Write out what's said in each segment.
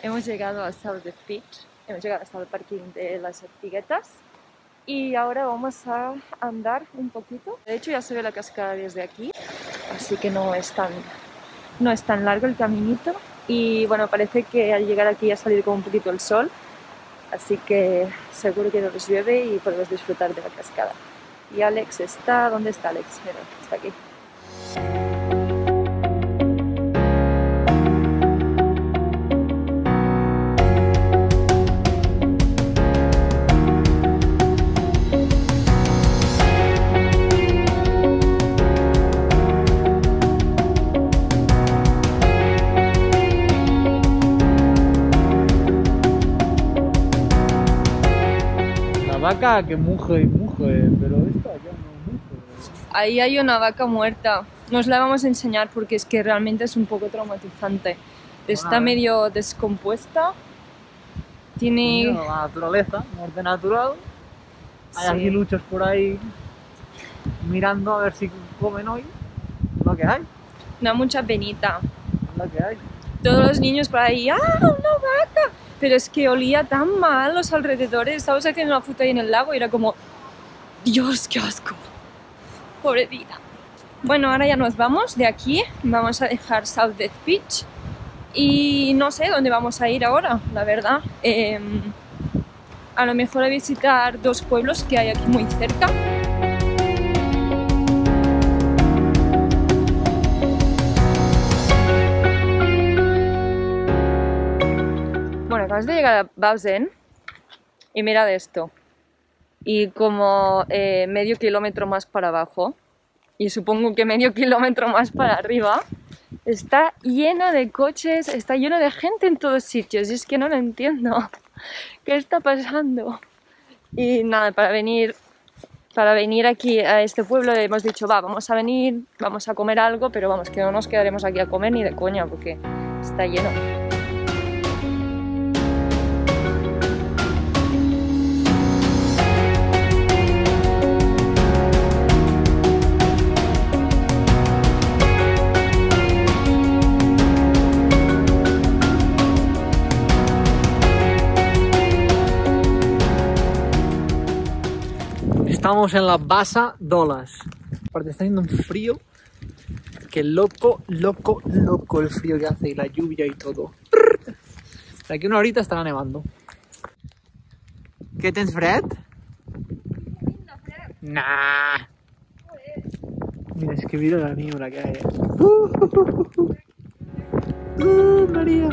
Hemos llegado a South Beach, hemos llegado hasta el parking de las Ortiguetas y ahora vamos a andar un poquito. De hecho ya se ve la cascada desde aquí, así que no es tan largo el caminito. Y bueno, parece que al llegar aquí ha salido como un poquito el sol, así que seguro que no nos llueve y podemos disfrutar de la cascada. Y Alex está... ¿Dónde está Alex? Mira, está aquí. Vaca que muge y muge, pero esta ya no muge. Ahí hay una vaca muerta. Nos la vamos a enseñar porque es que realmente es un poco traumatizante. Está medio descompuesta. Tiene... La naturaleza, muerte natural. Hay Sí. aguiluchos por ahí mirando a ver si comen hoy. Lo que hay, Da mucha penita. lo que hay. Todos los niños por ahí, ¡ah, una vaca! Pero es que olía tan mal los alrededores. Estábamos haciendo una foto ahí en el lago y era como, ¡Dios, qué asco! Pobrecita. Bueno, ahora ya nos vamos de aquí. Vamos a dejar South Beach. Y no sé dónde vamos a ir ahora, la verdad. A lo mejor a visitar dos pueblos que hay aquí muy cerca. Bueno, acabamos de llegar a Bausen y mirad esto. Y como medio kilómetro más para abajo, y supongo que medio kilómetro más para arriba, está lleno de coches, está lleno de gente en todos sitios. Y es que no lo entiendo. ¿Qué está pasando? Y nada, para venir aquí a este pueblo hemos dicho, vamos a venir, vamos a comer algo, pero vamos, que no nos quedaremos aquí a comer ni de coña, porque está lleno. Estamos en la Bassa d'Oles. Aparte está haciendo un frío. Que loco el frío que hace y la lluvia y todo. De aquí a una horita estará nevando. ¿Qué tens fred? Nah. Mira, es que mira la niebla que hay. María.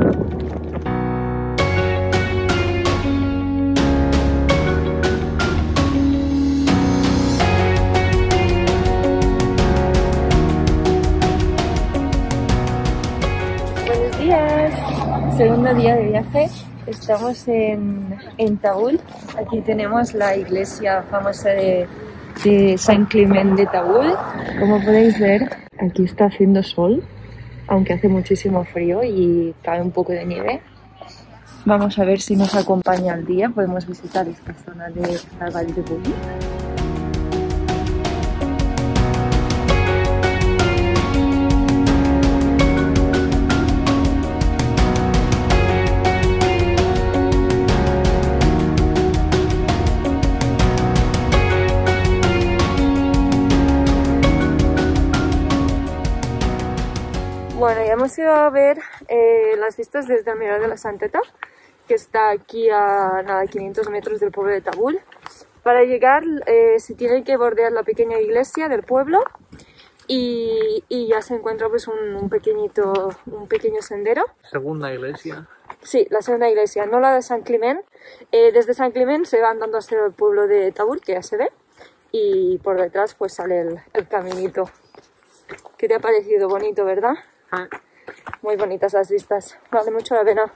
Buenos días, segundo día de viaje. Estamos en Taúl. Aquí tenemos la iglesia famosa de San Climent de Taúl. Como podéis ver, aquí está haciendo sol, aunque hace muchísimo frío y cae un poco de nieve. Vamos a ver si nos acompaña el día. Podemos visitar esta zona de la Vall de Boí. Bueno, ya hemos ido a ver las vistas desde el Mirador de la Santeta, que está aquí a nada, 500 metros del pueblo de Taúl. Para llegar se tiene que bordear la pequeña iglesia del pueblo y ya se encuentra pues un pequeño sendero. Segunda iglesia. Sí, la segunda iglesia, no la de San Climent. Desde San Climent se va andando hacia el pueblo de Taúl, que ya se ve, y por detrás pues sale el caminito. ¿Qué te ha parecido? Bonito, ¿verdad? Muy bonitas las vistas, vale mucho la pena.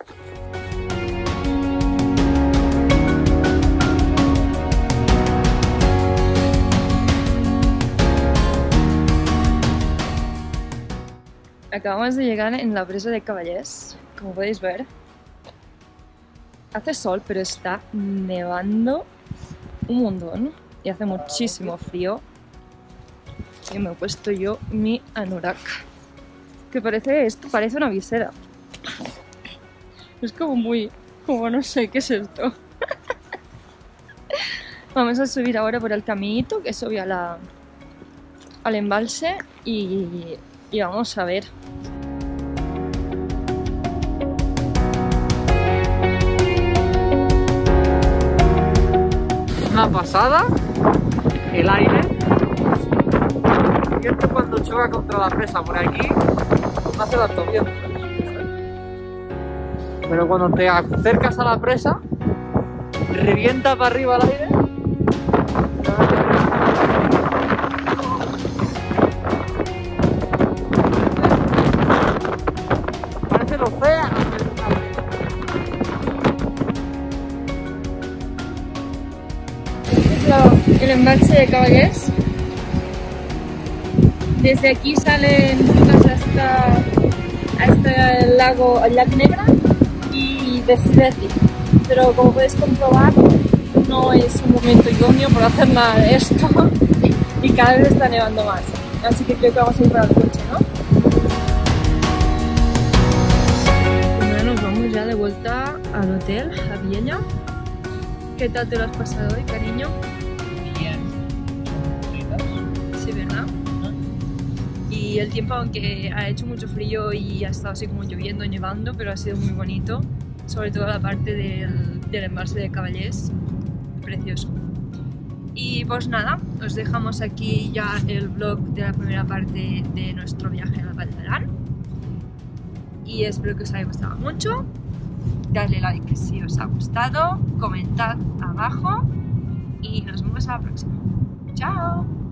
Acabamos de llegar en la presa de Cavallers, como podéis ver. Hace sol, pero está nevando un montón y hace muchísimo frío. Y me he puesto yo mi anorak. ¿Qué parece esto? Parece una visera. Es como muy... como no sé, ¿qué es esto? Vamos a subir ahora por el caminito que sube al embalse y vamos a ver. Una pasada, el aire. Y esto cuando choca contra la presa por aquí, no hace tanto viento. Pero cuando te acercas a la presa, revienta para arriba el aire. Parece el océano. El embalse de Cavallers. Desde aquí salen hasta el lago Negra y de Sibeti. Pero como podéis comprobar, no es un momento idóneo para hacer nada de esto y cada vez está nevando más. Así que creo que vamos a ir para el coche, ¿no? Bueno, nos vamos ya de vuelta al hotel, a Viella. ¿Qué tal te lo has pasado hoy, cariño? Sí, ¿verdad? Y el tiempo, aunque ha hecho mucho frío y ha estado así como lloviendo y nevando, pero ha sido muy bonito, sobre todo la parte del embalse de Cavallers, precioso. Y pues nada, os dejamos aquí ya el vlog de la primera parte de nuestro viaje a Vall d'Aran y espero que os haya gustado mucho. Dadle like si os ha gustado, comentad abajo y nos vemos a la próxima. ¡Chao!